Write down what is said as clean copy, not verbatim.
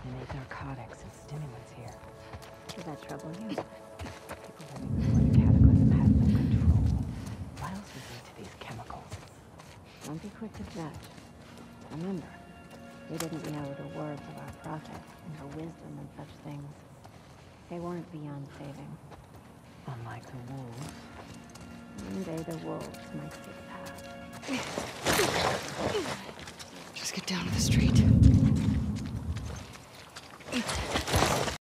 made narcotics and stimulants here. Does that trouble you? People living before the cataclysm had no control. What else was into these chemicals? Don't be quick to judge. Remember, we didn't know the words of our prophet and her wisdom and such things. They weren't beyond saving. Unlike the wolves. One day the wolves might get past. Just get down to the street.